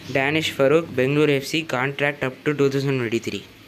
Danish Farouk, Bengaluru FC, contract up to 2023.